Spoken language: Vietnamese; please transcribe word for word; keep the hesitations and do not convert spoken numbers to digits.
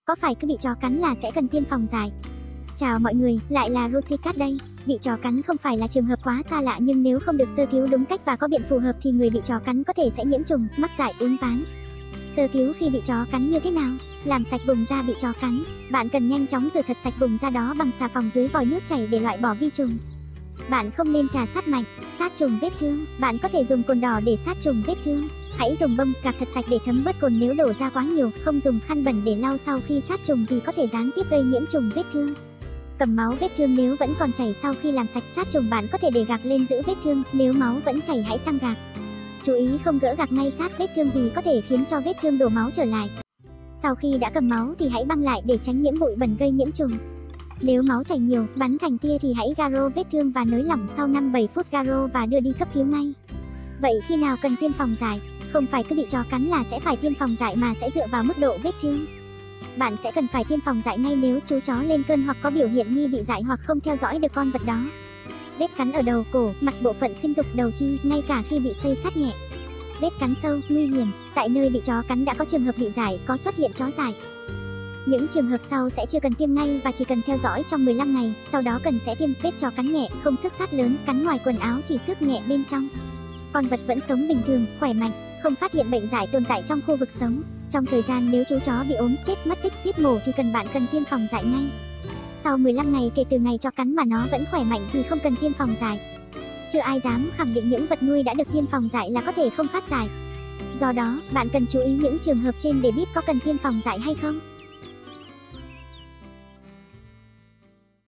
Có phải cứ bị chó cắn là sẽ cần tiêm phòng dại? Chào mọi người, lại là Rusikat đây. Bị chó cắn không phải là trường hợp quá xa lạ, nhưng nếu không được sơ cứu đúng cách và có biện phù hợp thì người bị chó cắn có thể sẽ nhiễm trùng, mắc dại uốn ván. Sơ cứu khi bị chó cắn như thế nào? Làm sạch vùng da bị chó cắn. Bạn cần nhanh chóng rửa thật sạch vùng da đó bằng xà phòng dưới vòi nước chảy để loại bỏ vi trùng. Bạn không nên chà sát mạnh, sát trùng vết thương. Bạn có thể dùng cồn đỏ để sát trùng vết thương. Hãy dùng bông gạc thật sạch để thấm bớt cồn nếu đổ ra quá nhiều, không dùng khăn bẩn để lau sau khi sát trùng vì có thể gián tiếp gây nhiễm trùng vết thương. Cầm máu vết thương nếu vẫn còn chảy sau khi làm sạch sát trùng, bạn có thể để gạc lên giữ vết thương, nếu máu vẫn chảy hãy tăng gạc. Chú ý không gỡ gạc ngay sát vết thương vì có thể khiến cho vết thương đổ máu trở lại. Sau khi đã cầm máu thì hãy băng lại để tránh nhiễm bụi bẩn gây nhiễm trùng. Nếu máu chảy nhiều, bắn thành tia thì hãy garo vết thương và nới lỏng sau năm bảy phút garo và đưa đi cấp cứu ngay. Vậy khi nào cần tiêm phòng dại? Không phải cứ bị chó cắn là sẽ phải tiêm phòng dại mà sẽ dựa vào mức độ vết thương. Bạn sẽ cần phải tiêm phòng dại ngay nếu chú chó lên cơn hoặc có biểu hiện nghi bị dại hoặc không theo dõi được con vật đó. Vết cắn ở đầu, cổ, mặt, bộ phận sinh dục, đầu chi, ngay cả khi bị xây sát nhẹ. Vết cắn sâu, nguy hiểm, tại nơi bị chó cắn đã có trường hợp bị dại, có xuất hiện chó dại. Những trường hợp sau sẽ chưa cần tiêm ngay và chỉ cần theo dõi trong mười lăm ngày, sau đó cần sẽ tiêm. Vết chó cắn nhẹ, không xước sát lớn, cắn ngoài quần áo chỉ xước nhẹ bên trong. Con vật vẫn sống bình thường, khỏe mạnh, không phát hiện bệnh dại tồn tại trong khu vực sống. Trong thời gian nếu chú chó bị ốm, chết, mất tích, giết mổ thì cần bạn cần tiêm phòng dại ngay. Sau mười lăm ngày kể từ ngày chó cắn mà nó vẫn khỏe mạnh thì không cần tiêm phòng dại. Chưa ai dám khẳng định những vật nuôi đã được tiêm phòng dại là có thể không phát dại. Do đó, bạn cần chú ý những trường hợp trên để biết có cần tiêm phòng dại hay không.